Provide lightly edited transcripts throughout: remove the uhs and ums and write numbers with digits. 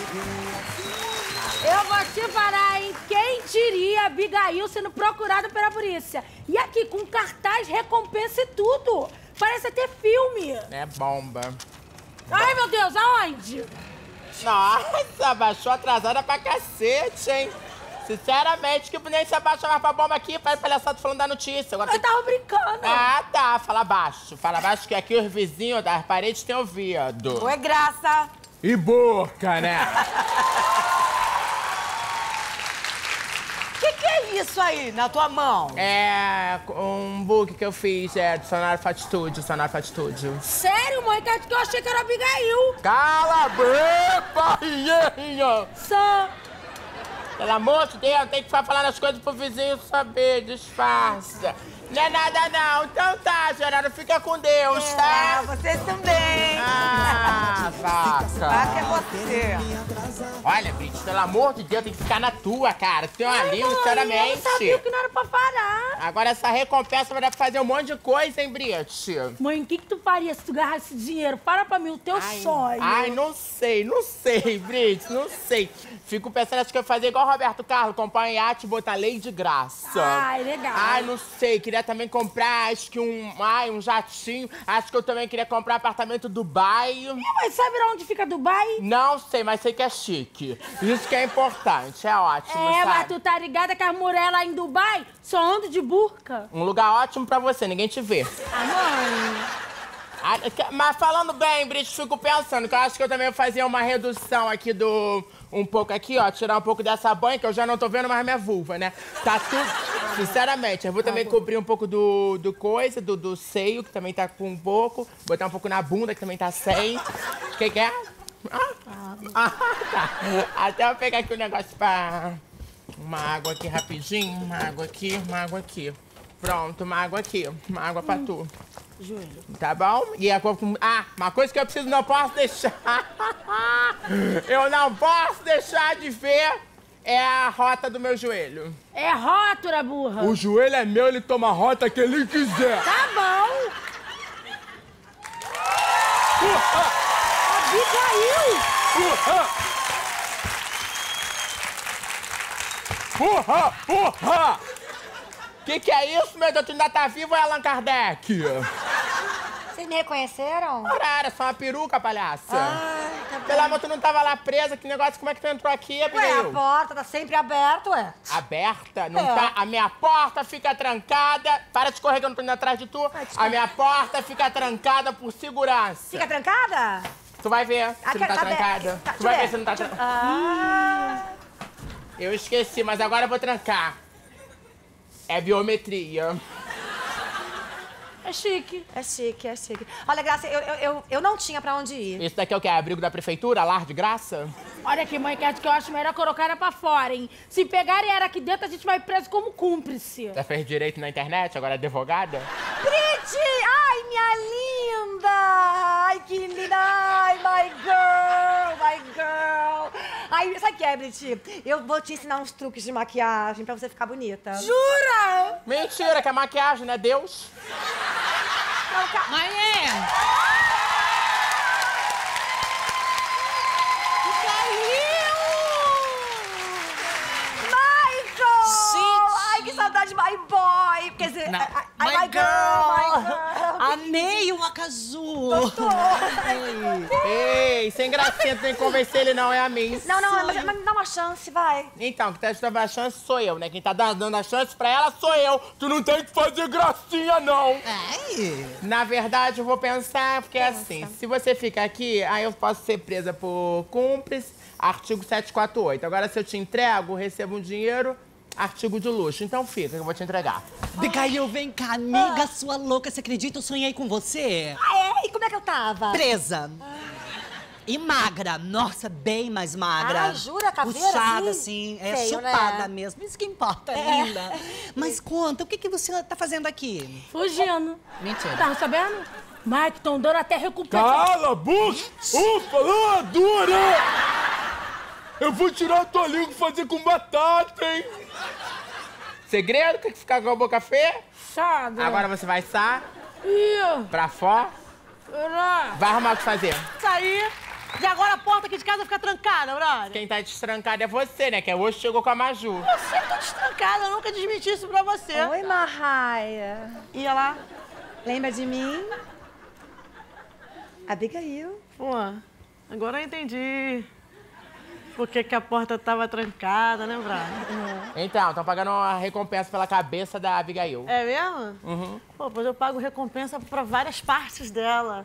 Eu vou te parar, hein? Quem diria Abigail sendo procurada pela polícia? E aqui, com cartaz, recompensa e tudo. Parece até filme. É bomba. Ai, meu Deus, aonde? Nossa, baixou atrasada pra cacete, hein? Sinceramente, que nem se abaixar mais pra bomba aqui, para palhaçada falando da notícia. Agora Eu tava brincando. Ah, tá. Fala baixo. Fala baixo que aqui os vizinhos das paredes têm ouvido. Oi, Graça. E boca, né? Que é isso aí na tua mão? É um book que eu fiz, do Dicionário Fatitude, Sério, mãe? Que eu achei que era Abigail. Cala a boca, rainha! Só. Pelo amor de Deus, tem que ficar falando as coisas pro vizinho saber, disfarça. Não é nada não. Então tá, Geraldo, fica com Deus, tá? Vocês também. Ah, vaca. Vaca é você. Olha, Brito, pelo amor de Deus, tem que ficar na tua, cara. Tu tem uma língua, Eu sinceramente. sabia que não era pra parar. Agora essa recompensa vai dar pra fazer um monte de coisa, hein, Brito? Mãe, o que tu faria se tu ganhasse dinheiro? Fala pra mim o teu sonho. Ai, não sei, Brito, não sei. Fico pensando, acho que eu ia fazer igual o Roberto Carlos, comprar um iate e botar lei de graça. Ai, legal. Ai, não sei, queria também comprar, acho que um jatinho. Acho que eu também queria comprar apartamento Dubai. Mas sabe onde fica Dubai? Não sei, mas sei que é chique. Isso que é importante, é ótimo, sabe? Mas tu tá ligada que as mulheres lá em Dubai só andam de burca? Um lugar ótimo pra você, ninguém te vê. Ah, mãe. Mas falando bem, Brito, fico pensando que eu acho que eu também vou fazer uma redução aqui um pouco aqui, ó, tirar um pouco dessa banha, que eu já não tô vendo mais minha vulva, né? Tá tudo... Sinceramente, eu vou também cobrir um pouco do seio, que também tá com um pouco. Botar um pouco na bunda, que também tá sem. O que é? Tá. Até eu pegar aqui um negócio pra... Uma água aqui rapidinho, uma água aqui. Pronto, uma água aqui, uma água pra tu. Joelho. Tá bom? E uma coisa que eu preciso, não posso deixar. Eu não posso deixar de ver é a rota do meu joelho. É rótula, burra. O joelho é meu, ele toma a rota que ele quiser. Tá bom. Abigail! Porra! Que é isso, meu Deus? Tu ainda tá vivo ou é Allan Kardec? Vocês me reconheceram? Ora, era só uma peruca, palhaça. Tá Pelo amor, tu não tava lá presa, que negócio, como é que tu entrou aqui, Abigail? Ué, a porta tá sempre aberta, ué. Aberta? Não tá? A minha porta fica trancada. Para de correr que eu não tô indo atrás de tu. A minha porta fica trancada por segurança. Fica trancada? Tu vai ver se não tá trancada. Tu vai ver se não tá trancada. Eu esqueci, mas agora eu vou trancar. É biometria. É chique. É chique. Olha, Graça, eu não tinha pra onde ir. Isso daqui é o quê? Abrigo da prefeitura? Lar de graça? Olha aqui, mãe, que eu acho melhor colocar ela pra fora, hein? Se pegarem ela aqui dentro, a gente vai preso como cúmplice. Já fez direito na internet, agora é advogada? Brit! Ai, minha linda! Ai, que linda! Ai, my girl! Ai, sabe o que é, Brit? Eu vou te ensinar uns truques de maquiagem pra você ficar bonita. Jura? Mentira, que é maquiagem, né? Deus? Mãe, Michael! Gente! Ai, que saudade, my boy! Quer dizer, my girl! Amei o acaju! Ei, sem gracinha, tu tem que convencer ele não, é a mim. Não, mas me dá uma chance, vai. Então, quem tá dando a chance sou eu, né? Quem tá dando a chance pra ela sou eu. Tu não tem que fazer gracinha, não. Ai! Na verdade, eu vou pensar, porque é assim, se você fica aqui, aí eu posso ser presa por cúmplice, artigo 748. Agora, se eu te entrego, recebo um dinheiro, artigo de luxo. Então fica, que eu vou te entregar. Abigail, vem cá, amiga sua louca, você acredita? Eu sonhei com você. Ah, é? E como é que eu tava? Presa. E magra, nossa, bem mais magra. Ai, jura? Caveira, puxada, assim? assim, é Feio, chupada né? mesmo. Isso que importa, linda. Mas conta, o que você tá fazendo aqui? Fugindo. Mentira. Tá sabendo? Mike, tão dando até recompensa. Cala a boca! Ufa, dura! Eu vou tirar a tua língua e fazer com batata, hein? Segredo? Quer ficar com a boca feia? Chada. Agora você vai sair Ih, pra fora. será? Vai arrumar o que fazer. Sair. E agora a porta aqui de casa fica trancada, brother. Quem tá destrancado é você, né? Que hoje chegou com a Maju. Você que tá destrancada, eu nunca desmenti isso pra você. Oi, Marraia. Ia lá. Lembra de mim? Abigail. Pô, agora eu entendi por que a porta tava trancada, né, brother? Então, estão pagando uma recompensa pela cabeça da Abigail. É mesmo? Uhum. Pô, pois eu pago recompensa pra várias partes dela.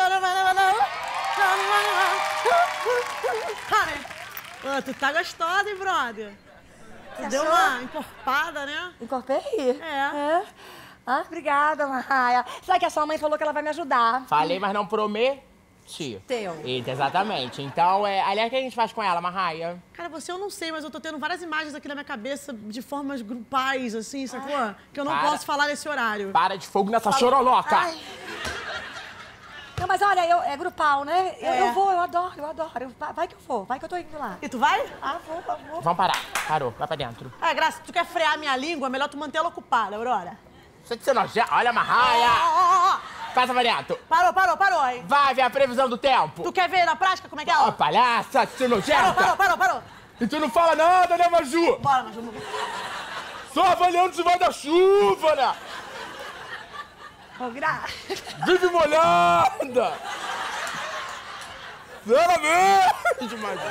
Pô, tu tá gostosa, hein, brother? Tu deu uma encorpada, né? Encorpei? É. Ah, obrigada, Marraia. Sabe que a sua mãe falou que ela vai me ajudar? Falei, mas não prometi. Teu. Eita, exatamente. Então, aliás, o que a gente faz com ela, Marraia? Cara, você eu não sei, mas eu tô tendo várias imagens aqui na minha cabeça de formas grupais, assim, sacou? Que eu não Para. posso falar nesse horário. Para de fogo nessa choroloca! Ai. Não, mas olha, é grupal, né? Eu vou, eu adoro. Vai que eu vou, vai que eu tô indo lá. E tu vai? Ah, vou. Vamos parar. Parou, vai pra dentro. Ah, Graça, se tu quer frear minha língua, é melhor tu manter ela ocupada, Aurora. Você de ser nojento. Olha, Marraia! Passa, variante. Parou, hein? Vai ver a previsão do tempo. Tu quer ver na prática como é que é? Ó, palhaça, de ser nojenta. Parou. E tu não fala nada, né, Maju? Bora, Maju. Só avaliando se vai dar chuva, né? Ô, Vive molhada! Sinceramente, Maju.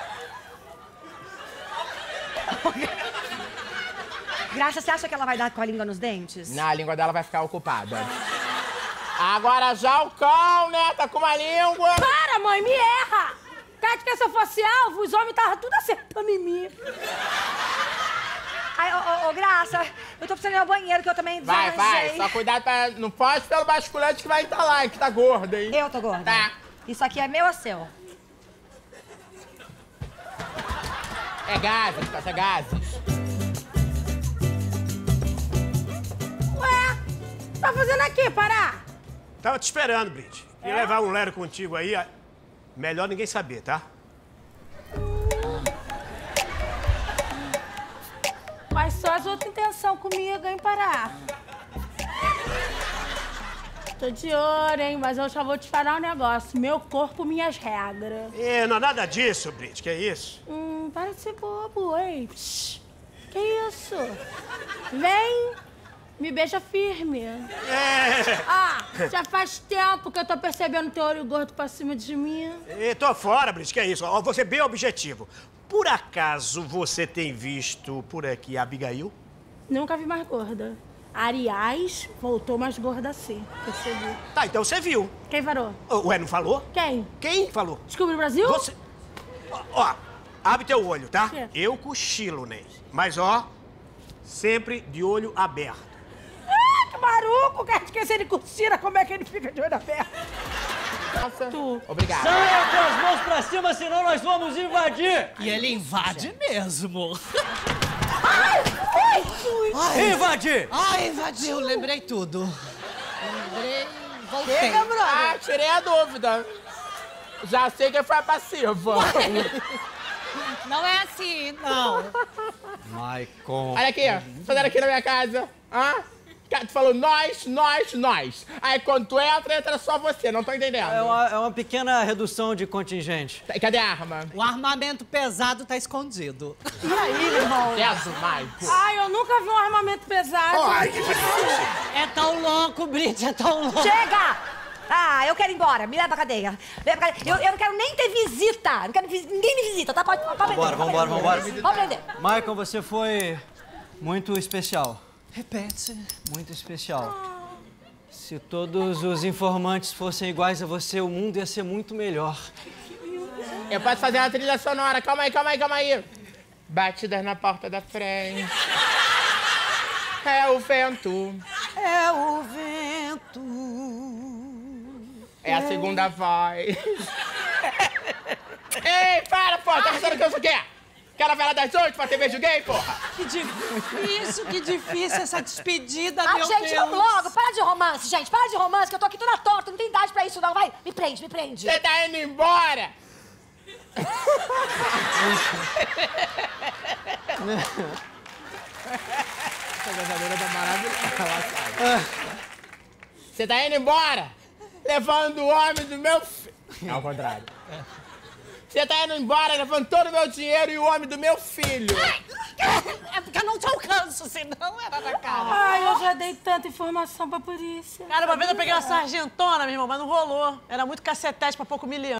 Graça, você acha que ela vai dar com a língua nos dentes? Não, a língua dela vai ficar ocupada. Agora já o cão, né? Tá com uma língua. Para, mãe, me erra! Cátia, que se eu fosse alvo, os homens estavam tudo acertando em mim. Ai, ô, Graça, eu tô precisando ir ao banheiro, que eu também Vai. desarranjei. Só cuidado pra... Não pode pelo basculante que vai entrar lá, que tá gorda, hein? Eu tô gorda. Tá. Isso aqui é meu ou seu? É gases, passa gases. Ué, tá fazendo aqui, Pará? Tava te esperando, Brit. Ia levar um lero contigo aí. Melhor ninguém saber, tá? Quais são as outras intenções comigo, hein, Pará? Tô de olho, hein, mas eu já vou te falar um negócio. Meu corpo, minhas regras. Não é nada disso, Brit. Que é isso? Para de ser bobo, hein? Psh, que isso? Vem, me beija firme. Ah, já faz tempo que eu tô percebendo teu olho gordo pra cima de mim. Tô fora, Brit. Que é isso? Ó, vou ser bem objetivo. Por acaso você tem visto por aqui a Abigail? Nunca vi mais gorda. Aliás, voltou mais gorda assim, percebi. Tá, então você viu. Quem falou? Ué, não falou? Quem? Quem falou? Descobriu o Brasil? Você... Ó, abre teu olho, tá? Quê? Eu cochilo, Ney. Mas, ó, sempre de olho aberto. Ah, que maruco! Quer esquecer de curtira, como é que ele fica de olho aberto? Nossa. Tu. Obrigado. Saia com as mãos pra cima, senão nós vamos invadir! E ele invade mesmo. Invadir! Ai, invadiu, lembrei tudo. Voltei. Ah, tirei a dúvida. Já sei que foi a passiva. Não é assim, não. Maicon. Olha aqui, fazendo aqui na minha casa. Hã? Tu falou nós. Aí quando tu entra só você, não tô entendendo. É uma pequena redução de contingente. Cadê a arma? O armamento pesado tá escondido. E aí, meu irmão? Peso, Maico. Ai, eu nunca vi um armamento pesado. É tão louco, Brit, é tão louco. Chega! Ah, eu quero ir embora. Me leva pra cadeia. Eu não quero nem ter visita. Não quero ninguém me visita, tá? Pode prender. Vambora. Pode prender. Maicon, você foi muito especial. Repete. Muito especial. Se todos os informantes fossem iguais a você, o mundo ia ser muito melhor. Eu posso fazer uma trilha sonora. Calma aí. Batidas na porta da frente. É o vento. É o vento. É a segunda voz. Ei, para, porra! Tá pensando que eu sou o quê? Aquela vela das 8 pra ter beijo gay, porra? Que difícil essa despedida, Ah, meu gente, Deus. vamos logo. Para de romance, gente. Para de romance, que eu tô aqui toda torta. Não tem idade pra isso, não. Vai, me prende. Você tá indo embora? Essa verdadeira tá maravilhosa. Você tá indo embora? Levando o homem do meu filho. É ao contrário. Você tá indo embora, levando todo o meu dinheiro e o homem do meu filho. É porque eu não te alcanço, senão era na cara. Ai, eu já dei tanta informação pra polícia. Cara, uma vez eu peguei uma sargentona, meu irmão, mas não rolou. Era muito cacetete pra pouco miliano.